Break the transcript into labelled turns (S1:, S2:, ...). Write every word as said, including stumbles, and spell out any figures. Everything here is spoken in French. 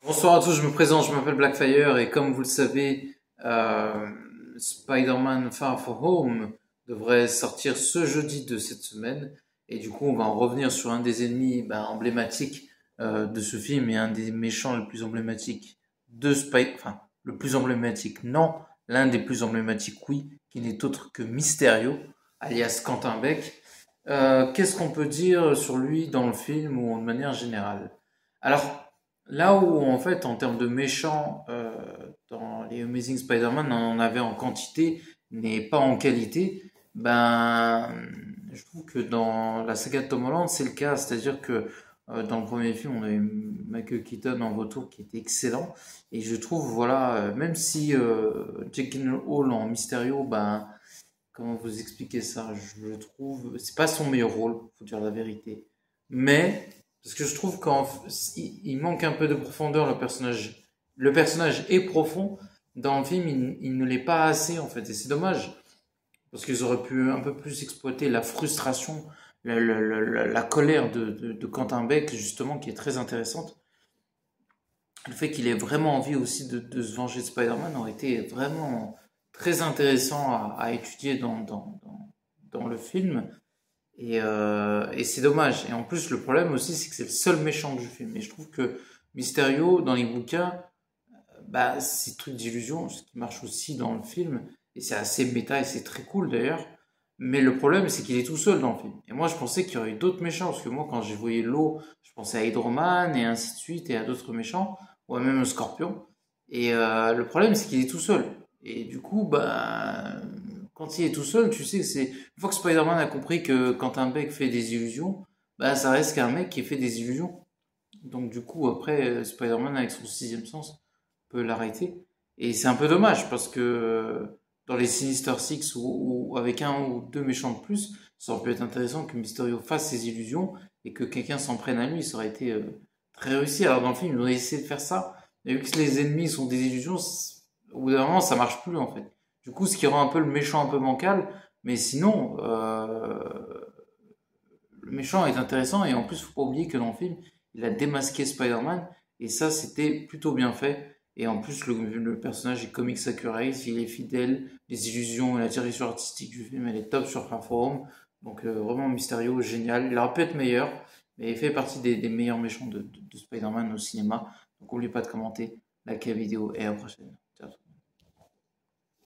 S1: Bonsoir à tous, je me présente, je m'appelle Blackfire et comme vous le savez, euh, Spider-Man Far From Home devrait sortir ce jeudi de cette semaine et du coup on va en revenir sur un des ennemis ben, emblématiques euh, de ce film et un des méchants les plus emblématiques de Spider, enfin le plus emblématique non, l'un des plus emblématiques oui, qui n'est autre que Mysterio, alias Quentin Beck. Euh, qu'est-ce qu'on peut dire sur lui dans le film ou de manière générale? Alors, là où, en fait, en termes de méchants, euh, dans les Amazing Spider-Man, on en avait en quantité, mais pas en qualité, ben, je trouve que dans la saga de Tom Holland, c'est le cas. C'est-à-dire que euh, dans le premier film, on avait Michael Keaton en retour qui était excellent. Et je trouve, voilà, euh, même si euh, Jake Gyllenhaal en Mysterio, ben, comment vous expliquer ça? Je le trouve, c'est pas son meilleur rôle, faut dire la vérité. Mais, parce que je trouve qu'en, il il manque un peu de profondeur le personnage. Le personnage est profond. Dans le film, il, il ne l'est pas assez, en fait. Et c'est dommage. Parce qu'ils auraient pu un peu plus exploiter la frustration, la, la, la, la- la colère de, de, de Quentin Beck, justement, qui est très intéressante. Le fait qu'il ait vraiment envie aussi de, de se venger de Spider-Man aurait été vraiment très intéressant à, à étudier dans, dans, dans, dans le film. Et, euh, et c'est dommage. Et en plus, le problème aussi, c'est que c'est le seul méchant du film. Et je trouve que Mysterio, dans les bouquins, bah, c'est truc d'illusion, ce qui marche aussi dans le film. Et c'est assez méta et c'est très cool d'ailleurs. Mais le problème, c'est qu'il est tout seul dans le film. Et moi, je pensais qu'il y aurait eu d'autres méchants. Parce que moi, quand j'ai voyé l'eau, je pensais à Hydro-Man et ainsi de suite et à d'autres méchants. Ou même un Scorpion. Et euh, le problème, c'est qu'il est tout seul. Et du coup, bah, quand il est tout seul, tu sais que c'est. Une fois que Spider-Man a compris que quand un mec fait des illusions, bah, ça reste qu'un mec qui fait des illusions. Donc du coup, après, euh, Spider-Man avec son sixième sens peut l'arrêter. Et c'est un peu dommage parce que euh, dans les Sinister Six ou, ou avec un ou deux méchants de plus, ça aurait pu être intéressant que Mysterio fasse ses illusions et que quelqu'un s'en prenne à lui. Ça aurait été euh, très réussi. Alors dans le film, ils ont essayé de faire ça. Mais vu que les ennemis sont des illusions, c'est- au bout d'un moment, ça marche plus en fait. Du coup, ce qui rend un peu le méchant un peu bancal. Mais sinon, euh, le méchant est intéressant et en plus, faut pas oublier que dans le film, il a démasqué Spider-Man et ça, c'était plutôt bien fait. Et en plus, le, le personnage est comics accurate, il est fidèle, les illusions et la direction artistique du film, elle est top sur Far From Home. Donc euh, vraiment Mysterio, génial. Il aurait pu être meilleur, mais il fait partie des, des meilleurs méchants de, de, de Spider-Man au cinéma. Donc n'oubliez pas de commenter, liker la vidéo et à la prochaine.